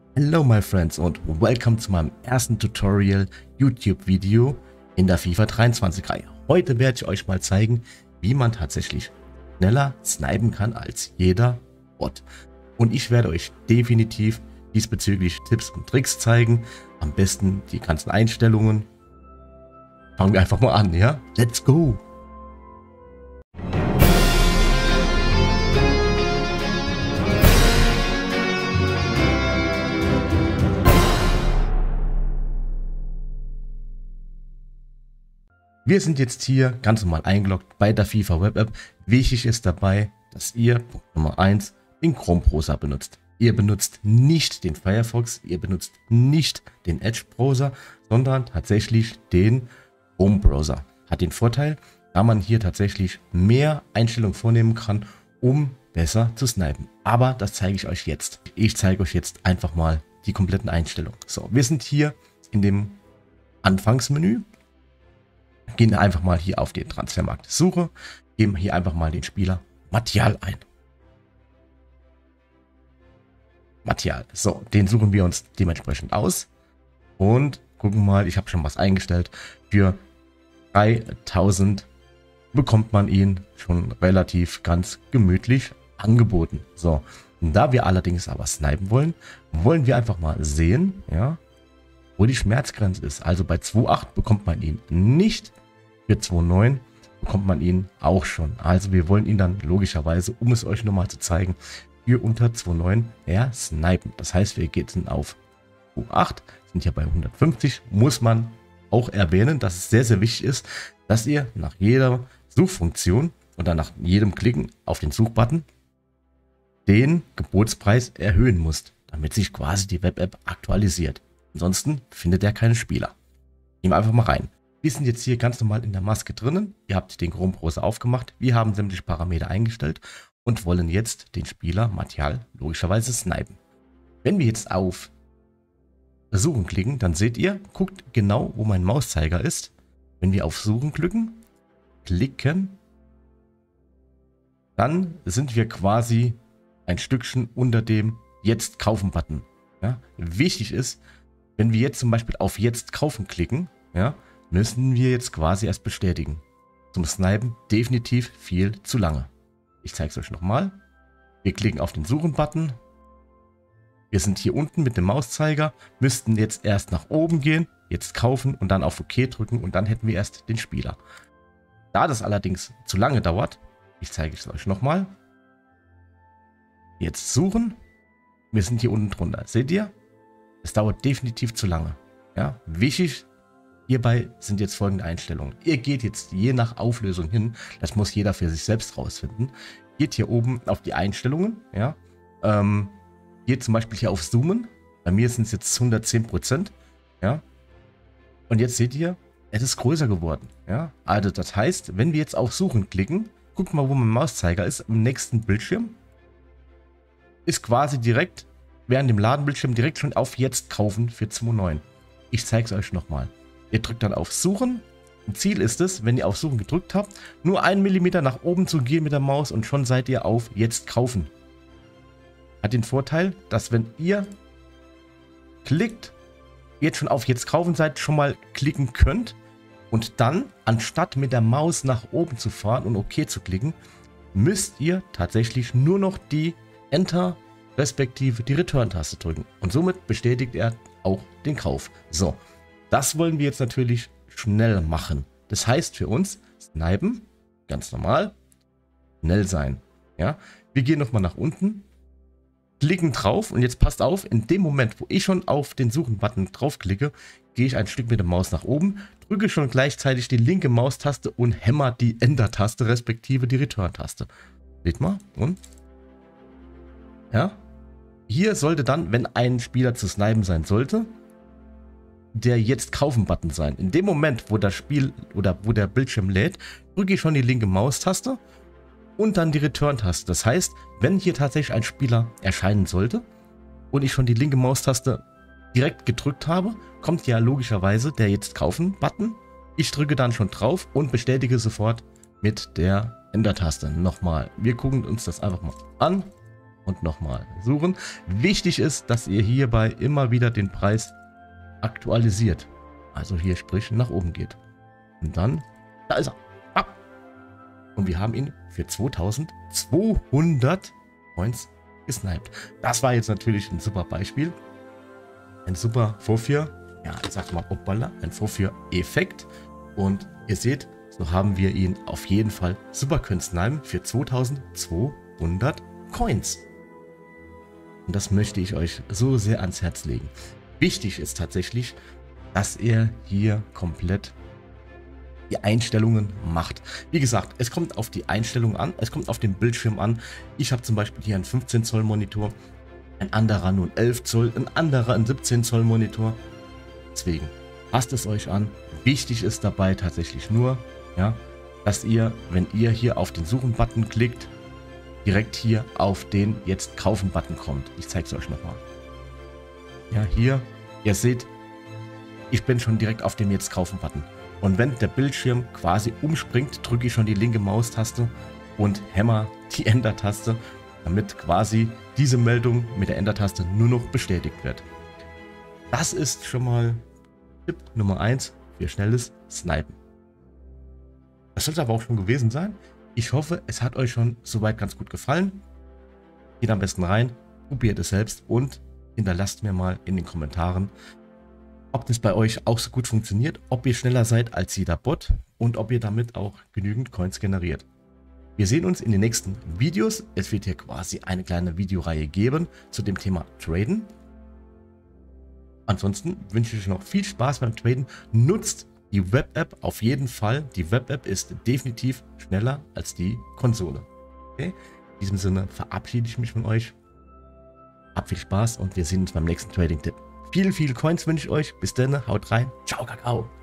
Hello my friends und welcome zu meinem ersten Tutorial YouTube Video in der FIFA 23 Reihe. Heute werde ich euch mal zeigen, wie man tatsächlich schneller snipen kann als jeder Bot. Und ich werde euch definitiv diesbezüglich Tipps und Tricks zeigen. Am besten die ganzen Einstellungen. Fangen wir einfach mal an, ja? Let's go! Wir sind jetzt hier ganz normal eingeloggt bei der FIFA Web App. Wichtig ist dabei, dass ihr, Punkt Nummer 1, den Chrome Browser benutzt. Ihr benutzt nicht den Firefox, ihr benutzt nicht den Edge Browser, sondern tatsächlich den Chrome Browser. Hat den Vorteil, da man hier tatsächlich mehr Einstellungen vornehmen kann, um besser zu snipen. Aber das zeige ich euch jetzt. Ich zeige euch jetzt einfach mal die kompletten Einstellungen. So, wir sind hier in dem Anfangsmenü. Gehen wir einfach mal hier auf den Transfermarkt Suche, geben hier einfach mal den Spieler Martial ein. Martial, so, den suchen wir uns dementsprechend aus und gucken mal, ich habe schon was eingestellt. Für 3000 bekommt man ihn schon relativ ganz gemütlich angeboten. So, da wir allerdings aber snipen wollen, wollen wir einfach mal sehen, ja, wo die Schmerzgrenze ist. Also bei 2,8 bekommt man ihn nicht, für 2,9 bekommt man ihn auch schon. Also wir wollen ihn dann logischerweise, um es euch nochmal zu zeigen, für unter 2,9 snipen. Das heißt, wir gehen auf 2,8, sind ja bei 150, muss man auch erwähnen, dass es sehr, sehr wichtig ist, dass ihr nach jeder Suchfunktion oder nach jedem Klicken auf den Suchbutton den Gebotspreis erhöhen müsst, damit sich quasi die Web-App aktualisiert. Ansonsten findet er keine Spieler. Nehmen wir einfach mal rein. Wir sind jetzt hier ganz normal in der Maske drinnen. Ihr habt den Chrome Browser aufgemacht. Wir haben sämtliche Parameter eingestellt und wollen jetzt den Spieler Martial logischerweise snipen. Wenn wir jetzt auf Suchen klicken, dann seht ihr, guckt genau, wo mein Mauszeiger ist. Wenn wir auf Suchen klicken, dann sind wir quasi ein Stückchen unter dem Jetzt kaufen Button. Ja? Wichtig ist, wenn wir jetzt zum Beispiel auf Jetzt kaufen klicken, ja, müssen wir jetzt quasi erst bestätigen. Zum Snipen definitiv viel zu lange. Ich zeige es euch nochmal. Wir klicken auf den Suchen-Button. Wir sind hier unten mit dem Mauszeiger, müssten jetzt erst nach oben gehen, jetzt kaufen und dann auf OK drücken und dann hätten wir erst den Spieler. Da das allerdings zu lange dauert, ich zeige es euch nochmal. Jetzt suchen. Wir sind hier unten drunter. Seht ihr? Es dauert definitiv zu lange. Ja, wichtig hierbei sind jetzt folgende Einstellungen. Ihr geht jetzt je nach Auflösung hin, das muss jeder für sich selbst rausfinden. Geht hier oben auf die Einstellungen, ja. Geht zum Beispiel hier auf Zoomen. Bei mir sind es jetzt 110%, ja. Und jetzt seht ihr, es ist größer geworden, ja. Also das heißt, wenn wir jetzt auf Suchen klicken, guckt mal, wo mein Mauszeiger ist, im nächsten Bildschirm, ist quasi direkt während dem Ladenbildschirm direkt schon auf Jetzt kaufen für 2,9. Ich zeige es euch nochmal. Ihr drückt dann auf Suchen. Ein Ziel ist es, wenn ihr auf Suchen gedrückt habt, nur 1 mm nach oben zu gehen mit der Maus und schon seid ihr auf Jetzt kaufen. Hat den Vorteil, dass wenn ihr klickt, jetzt schon auf Jetzt kaufen seid, schon mal klicken könnt und dann, anstatt mit der Maus nach oben zu fahren und OK zu klicken, müsst ihr tatsächlich nur noch die Enter respektive die Return-Taste drücken. Und somit bestätigt er auch den Kauf. So, das wollen wir jetzt natürlich schnell machen. Das heißt für uns, snipen, ganz normal, schnell sein. Ja, wir gehen nochmal nach unten, klicken drauf und jetzt passt auf, in dem Moment, wo ich schon auf den Suchen-Button draufklicke, gehe ich ein Stück mit der Maus nach oben, drücke schon gleichzeitig die linke Maustaste und hämmer die Enter-Taste respektive die Return-Taste. Seht mal, und ja, hier sollte dann, wenn ein Spieler zu snipen sein sollte, der Jetzt kaufen Button sein. In dem Moment, wo das Spiel oder wo der Bildschirm lädt, drücke ich schon die linke Maustaste und dann die Return-Taste. Das heißt, wenn hier tatsächlich ein Spieler erscheinen sollte und ich schon die linke Maustaste direkt gedrückt habe, kommt ja logischerweise der Jetzt kaufen Button. Ich drücke dann schon drauf und bestätige sofort mit der Enter-Taste. Nochmal, wir gucken uns das einfach mal an. und nochmal suchen. Wichtig ist, dass ihr hierbei immer wieder den Preis aktualisiert. Also hier sprich nach oben geht. Und dann, da ist er. Ab. Und wir haben ihn für 2200 Coins gesniped. Das war jetzt natürlich ein super Beispiel. Ein super Vorführ. Ja, ich sag mal, hoppala, ein Vorführ-Effekt. Und ihr seht, so haben wir ihn auf jeden Fall super können snipen für 2200 Coins. Und das möchte ich euch so sehr ans Herz legen. Wichtig ist tatsächlich, dass ihr hier komplett die Einstellungen macht. Wie gesagt, es kommt auf die Einstellung an, es kommt auf den Bildschirm an. Ich habe zum Beispiel hier einen 15 Zoll Monitor, ein anderer nur einen 11 Zoll, ein anderer einen 17 Zoll Monitor. Deswegen passt es euch an. Wichtig ist dabei tatsächlich nur, ja, dass ihr, wenn ihr hier auf den Suchen-Button klickt, direkt hier auf den Jetzt Kaufen-Button kommt. Ich zeige es euch nochmal. Ja, hier, ihr seht, ich bin schon direkt auf dem Jetzt Kaufen-Button. Und wenn der Bildschirm quasi umspringt, drücke ich schon die linke Maustaste und hämmer die Enter-Taste, damit quasi diese Meldung mit der Enter-Taste nur noch bestätigt wird. Das ist schon mal Tipp Nummer 1 für schnelles Snipen. Das soll es aber auch schon gewesen sein. Ich hoffe, es hat euch schon soweit ganz gut gefallen. Geht am besten rein, probiert es selbst und hinterlasst mir mal in den Kommentaren, ob das bei euch auch so gut funktioniert, ob ihr schneller seid als jeder Bot und ob ihr damit auch genügend Coins generiert. Wir sehen uns in den nächsten Videos. Es wird hier quasi eine kleine Videoreihe geben zu dem Thema Traden. Ansonsten wünsche ich euch noch viel Spaß beim Traden. Nutzt die Web-App auf jeden Fall. Die Web-App ist definitiv schneller als die Konsole. Okay? In diesem Sinne verabschiede ich mich von euch. Habt viel Spaß und wir sehen uns beim nächsten Trading-Tipp. Viele Coins wünsche ich euch. Bis dann, haut rein. Ciao, Kakao.